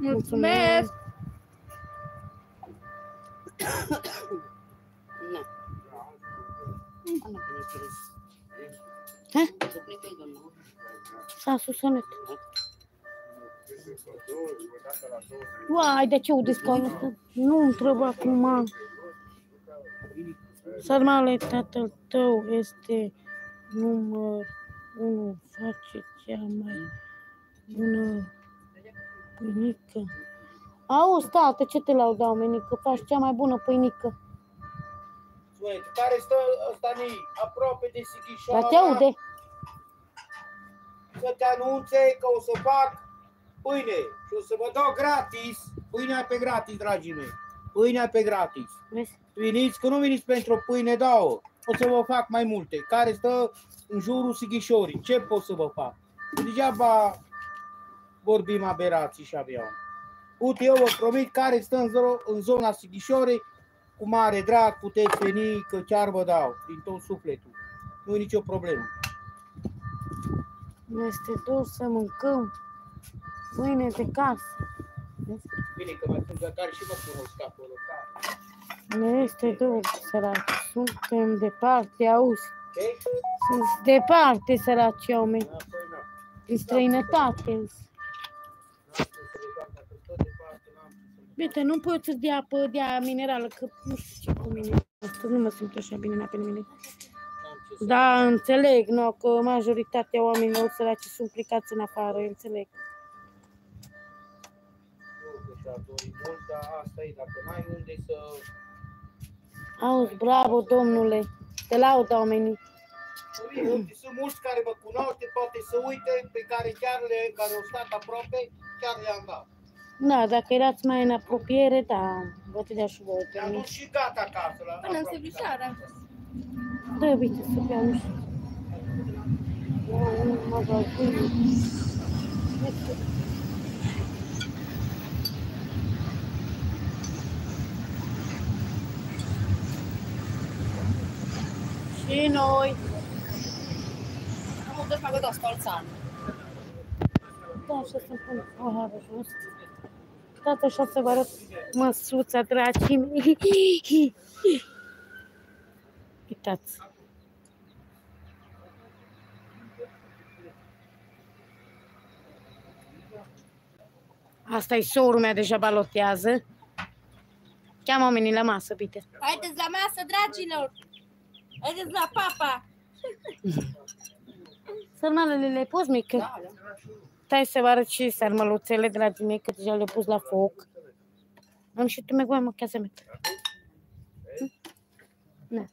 Mulțumesc! S-a susținut. Uai, de ce ude scaunul ăsta? Nu-mi trebuie acum. Sarmale, tatăl tău este număr 1. Face cea mai bună pâinică. Auzi, tată, ce te laudă oamenii? Că faci cea mai bună pâinică. Care stă ăsta aproape de Sighișoara? Dar te aude. Să te anunțe că o să fac pâine și o să vă dau gratis. Pâinea pe gratis, dragii mei. Pâinea pe gratis. Vezi? Veniți, că nu veniți pentru o pâine, dau. O să vă fac mai multe. Care stă în jurul Sighișorii. Ce pot să vă fac? Degeaba vorbim aberații și avion. Uite, eu vă promit care stă în zona Sighișorii. Cu mare drag puteți veni, că chiar vă dau din tot sufletul. Nu e nicio problemă. Ne este dor să mâncăm pâine de casă. Vezi? Bine că mai sunt care și mă cunosc acolo. Ne este dor, săraci. Suntem departe, auzi? Ce? Sunt departe, săraci oameni. Din străinătate. Bine, nu poți să-ți dea apă de aia minerală, că nu știu ce cu mine. Astăzi nu mă simt așa bine la pe mine. Da, înțeleg, no, că majoritatea oamenilor săraci sunt plicați în afară, înțeleg. Auzi, bravo, domnule, te laudă oamenii. Sunt mulți care vă cunoaște, poate să uite, pe care care au stat aproape, chiar le-am dat. Da, dacă erați mai în apropiere, da, vă te dea și voi. Te-am dus și gata acasă. Până în Sighișoara. Da, uite, să beau, nu știu. Un magazin. Și noi. Am o dăși mai gădă spalțan. Da, așa să-mi pun paharul jos. Tată, așa să vă arăt măsuța, dragii mei. Uitați. Asta e sorul mea, deja balotează. Cheamă oamenii la masă, bine. Haideți la masă, dragilor! Haideți la papa! Sărmalele le pus, mică? Da. Stai să vă arăt și sarmăluțele, dragii mei, că deja le-au pus la foc. Am și tu, mă, mă, chiar mea. Da.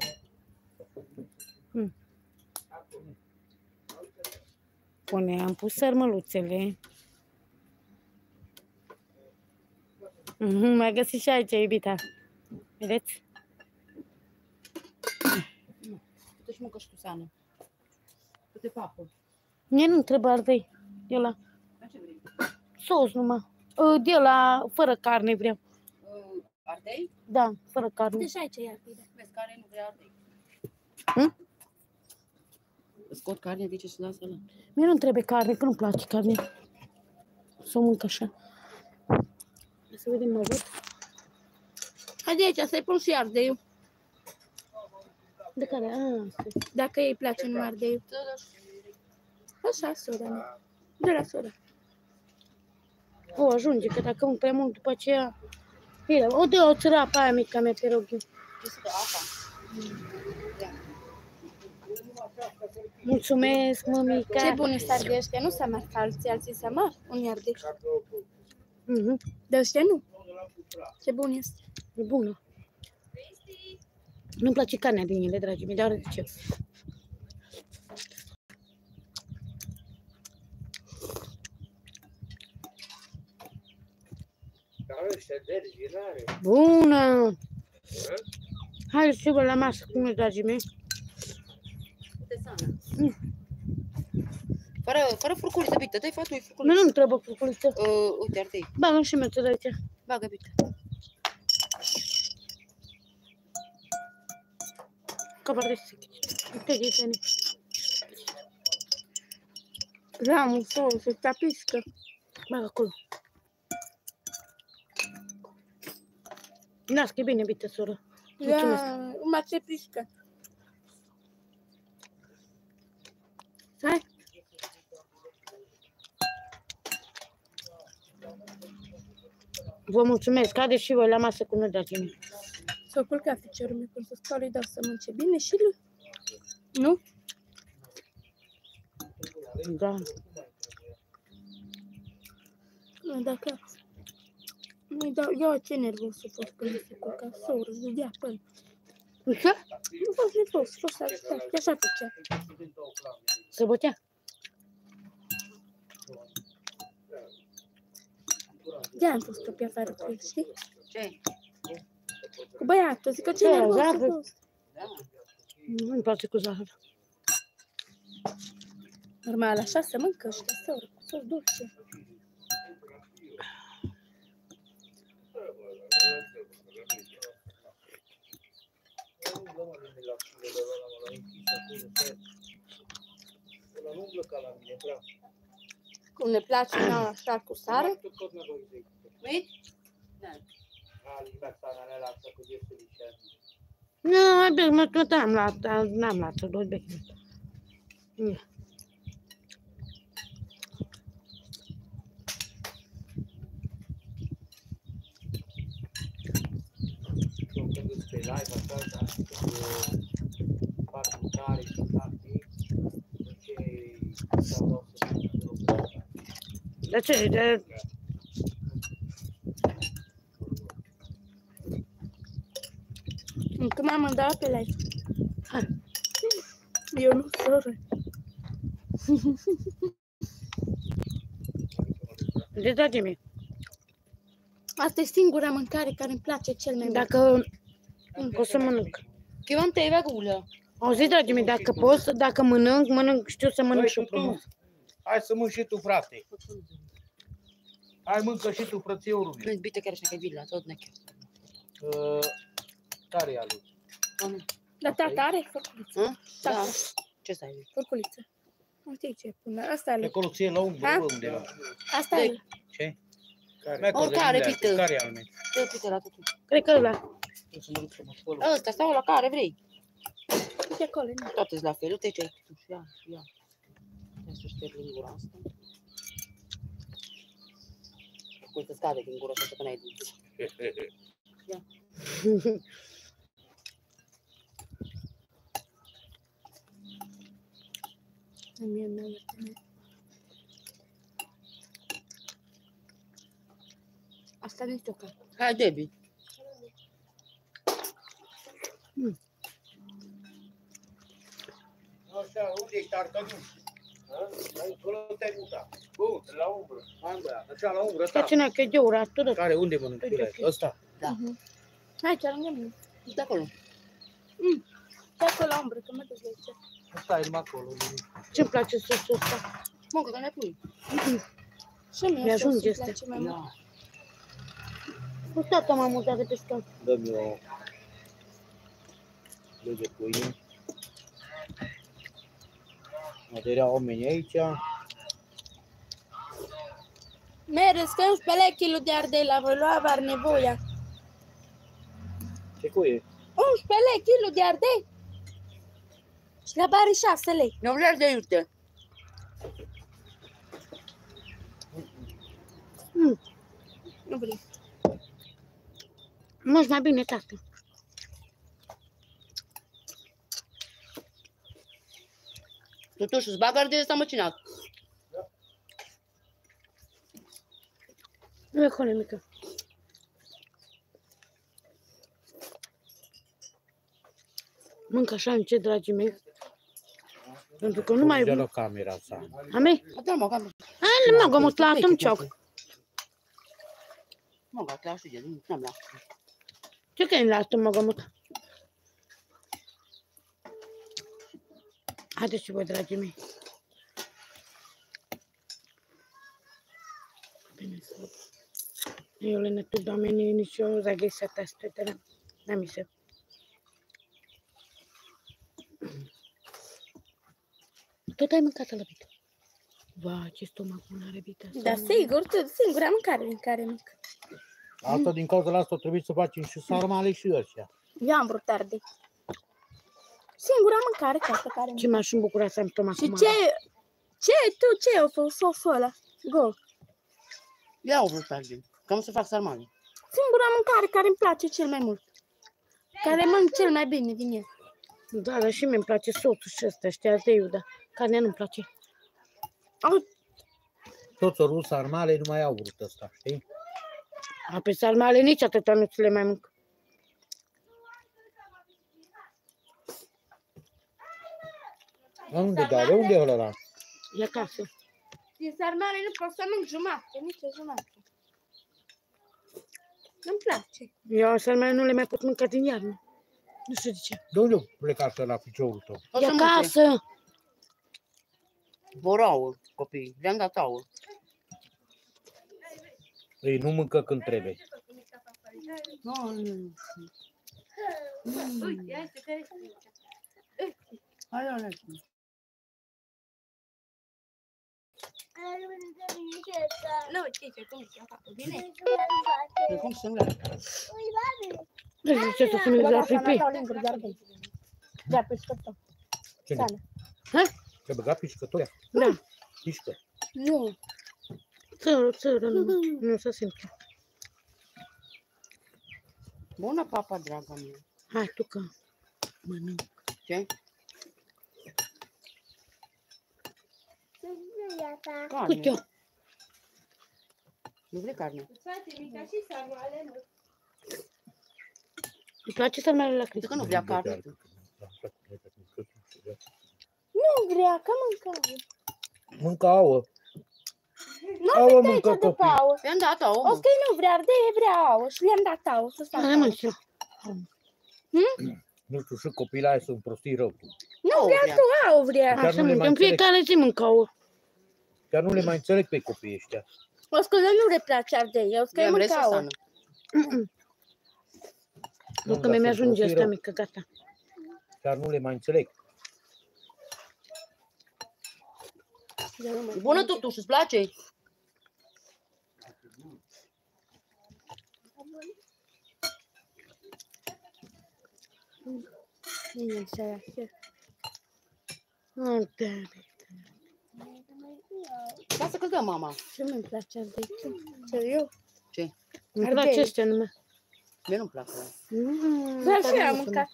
Pune, am pus sarmăluțele. Mai găsit și aici, iubita. Vedeți? Du-și mâncă și tu, Sană. Câte papă. Mie nu-mi trebuie ardei. De la Ce vrei? sos numai. De la fără carne vreau. Ardei? Da, fără carne. Deci aici e ardei. Vezi, care nu vrea ardei. Scot carnea, zice și lasă-la. Mie nu-mi trebuie carne, că nu-mi place carne. Să o mânc așa. Să vedem, mă văd. Haide aici, să-i pun și ardeiul. De care? Asta. Dacă îi place numai ardeiul. Așa, sora mea. De la sora. O, ajunge, că dacă mânc prea mult, după aceea... Bine, o dă o țărapă aia mica mea, te rog eu. Mulțumesc, mămica. Ce bun este ardei ăștia, nu s-a mari ca alții s-a mari. Unii ardei. De ăștia nu. Ce bun este. E bună. Nu-mi place carnea din ele, dragii mei, dar de ce? Bună! Hai să vă la masă cu noi, dragii mei. Fără furculiță, bită, dai fatul furculiță. Nu-mi trebuie furculiță. Uite, ardei. Bagă și mea de aici. Bagă, bită. Cabar de sici. Uite, ghițene. Ramul, sol, se tapiscă. Bagă acolo. Las că e bine, bine, soră. Mulțumesc. Ma ce pișcă. Hai. Vă mulțumesc. Haideți și voi la masă cu noi, dragii mei. S-a culcat ficiorul meu când s-a spălat, îi dau să mănânce bine și lui. Nu? Da. Nu, dacă... Nu-i dau... Ia ce nervos a fost când s-a culcat. S-a răzgâdea pe el. Ce? Nu fost nervos, a fost agitat. E așa făcea. Să bătea? De-aia am fost pe afară cu el, știi? Ce? Cu băiatul, zic că ce Ce, nervos a zahăr? fost. Da. Nu-mi place cu zahăr. Normal, așa se mâncă și la soră, cu sos dulce. Cum ne place nouă așa cu sare. Uite? Da. Nu, mai bine, mă tot n-am luat, doi bechi. De ce? De... Încă m-am îndată pe live. Hai. Eu nu, soră. De dragii mei. Asta e singura mâncare care îmi place cel mai mult. Dacă o să mănânc. Che non te va culo. Auzi, dragii mei, dacă pot, dacă mănânc, știu să mănânc și eu frumos. Hai să mânci și tu, frate. Hai, mâncă și tu, frățiorul meu. Non bitte che era che villa, tot neche. Care e alu? Dar tata are furculiță. Da. Tata, Ce stai? furculiță. Uite ce pune. Asta e De lui. acolo ție la umbră, Ha? bă, unde era? Asta e lui. Ce? Oricare, Pită. Care e al meu? Te uite la totul. Cred că ăla. O să mă duc să mă spăl. Ăsta, stau la care vrei. De acolo, nu. Toate sunt la fel. Uite ce ai tu. Ia, ia. Ia să șterg din gura asta. Cum să scade din gura asta că n-ai dinți. Mie nu e. Asta nu-i tocat. Hai, Debbie. Așa, unde ești, Arcăduș? Acolo te-ai mutat. Bun, la umbră. Hai, băiat, așa, la umbră, Ce ta. cine că de ura, tu de... Care, unde mănânci? Ăsta. Da. Hai, ce lângă mine. De acolo. De acolo la umbră, că mă duc de aici. Ăsta e numai acolo. Ce-mi place sosul ăsta? Mă, că ne pui. Și mie Mi-ajunge sosul este. place mai mult. Da. Cu tata m-am mutat de pe scaun. Dă-mi o lege pâine. Material oamenii aici. Mergeți că 11 kg de ardei la voi lua, var nevoia. Ce cu e? 11 kg de ardei? Și la bari 6 lei. Nu vreau de iute. Nu vrei. Mă, mai bine, tată. Totuși, îți bagă ardei ăsta măcinat. Nu e acolo, mică. Mânc așa încet, dragii mei. Pentru că nu mai... De la camera asta. A mei? Da, mă, cam. Hai, nu mă mutlat în cioc. Mă, gata, știu, nu am la. Ce că e la asta, mă gămut? Haideți și voi, dragii mei. Bine să... Eu le netu doameni, nici eu zaghesa ta stătără. N-am misă. Tot ai mâncat alăbită. Va, ce stomac bun are bita. Da, sigur, tu singura mâncare din care mânc. Asta din cauza la asta trebuie să facem și sarmale și ăștia. Eu am vrut tarde. Singura mâncare ca pe care... Ce m-aș îmbucura să am stomac Și mare. ce ai făcut sosul ăla? Go. Ia o vrut tarde. Cam să fac sarmale. Singura mâncare care îmi place cel mai mult. Care mănânc cel mai bine din el. Da, dar și mie îmi place sosul și ăsta, știi, de Iuda. Carnea nu-mi place. Toți o sarmale nu mai au vrut ăsta, știi? A, pe sarmale nici atâta nu ți le mai mânc. Unde dau? De unde e ăla? E acasă. Din sarmale nu pot să mănânc jumătate, nici o jumătate. Nu-mi place. Eu sarmale nu le mai pot mânca din iarnă. Nu știu de ce. De unde plecați la piciorul tău? O E să mânce. acasă. Vor ouă, copii. Le-am dat ouă. Ei nu mâncă când trebuie. Hai, hai. Nu, uite, cum se fac bine. De cum să nu le... Nu știu ce să nu la pipi. Da, pe scăptă. Cine? Te băga pișcătoia? Da. Pișcă. Nu. Țără, nu se simte. Bună, papa, draga mea. Hai tu că mănânc. Ce? Uite-o. Carne. Nu vrei carne? Îi place sarmale la Uite Cristi. că nu vrea carne. Nu vrea, că mâncare. Mâncă ouă. Nu Ouă am mâncă aici după copii. ouă. I-am dat ouă, Ok, nu vrea ardei, vrea ouă și le-am dat ouă să facă Hai, ouă. mă, și eu. Nu știu, și copiii aia sunt prostii rău. Nu ouă vrea vrea. tu ouă vrea. Chiar Așa nu le mâncă. mai În înțeleg. fiecare zi mâncă ouă. Chiar nu le mai înțeleg pe copiii ăștia. O să nu le place ardei, o să Le-am mâncă ouă. resosană. Nu, că dar mi-ajunge sunt prostii asta rău. mică, gata. Chiar nu le mai înțeleg. E bună totuși, îți place? Bine, așa. Lasă că-ți dă mama. Ce mi-mi place ardei? Serios? Ce? Îmi place ăștia numai. Mie nu-mi place. Da, și eu am mâncat.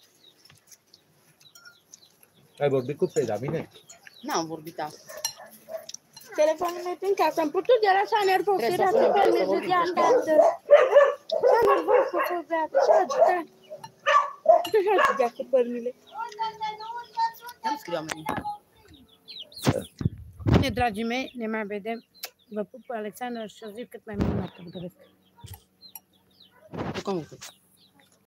Ai vorbit cu Freda, bine? N-am vorbit asta. Telefonul meu e în casă, am putut, era așa nervos, Trebuie să era sunăm, pe trebuie să mine, vorbim. de andată. Așa nervos că fost beată, așa agitat. Așa agitat cu părnile. Am scris oamenii. Bine, dragii mei, ne mai vedem. Vă pup, Alexandra, și o zi cât mai minunată vă doresc. Tu cum